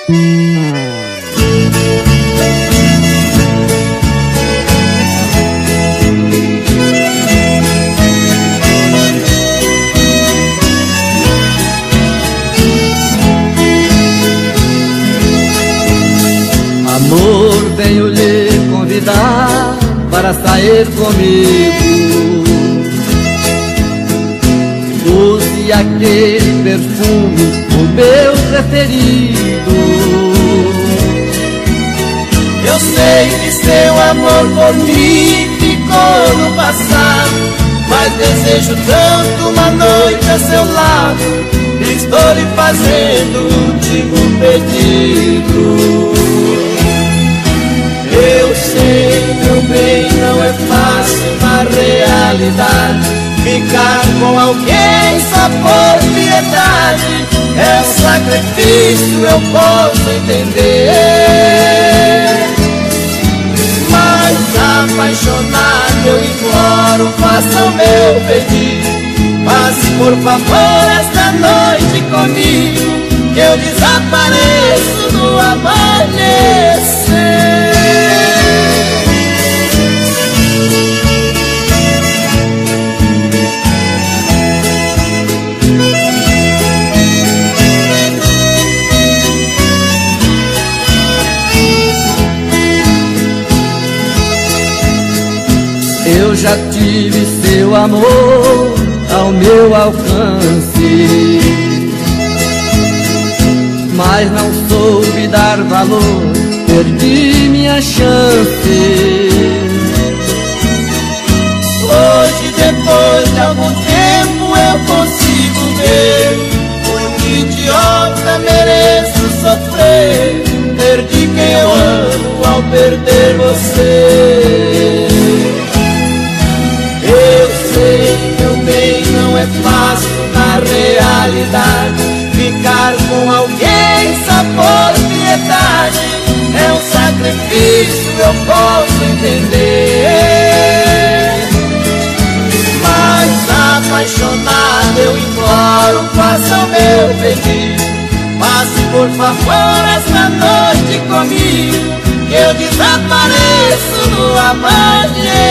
Amor, venho lhe convidar para sair comigo. Use aquele perfume, o meu preferido. Eu sei que seu amor por mim ficou no passado, mas desejo tanto uma noite a seu lado. Estou lhe fazendo o último pedido. Eu sei, meu bem, não é fácil na realidade ficar com alguém só por piedade. É um sacrifício, eu posso entender, mas apaixonado eu imploro, faça o meu pedido. Passe por favor esta noite comigo, que eu desapareço no amanhecer. Eu já tive seu amor ao meu alcance, mas não soube dar valor, perdi minha chance. Hoje, depois de algum tempo, eu consigo ver um idiota mereço sofrer. Perdi quem eu amo ao perder você. Eu sei, meu bem, não é fácil na realidade ficar com alguém só por piedade. É um sacrifício, eu posso entender, mas apaixonado eu imploro, faça o meu pedido. Passe por favor esta noite comigo, que eu desapareço no amanhã.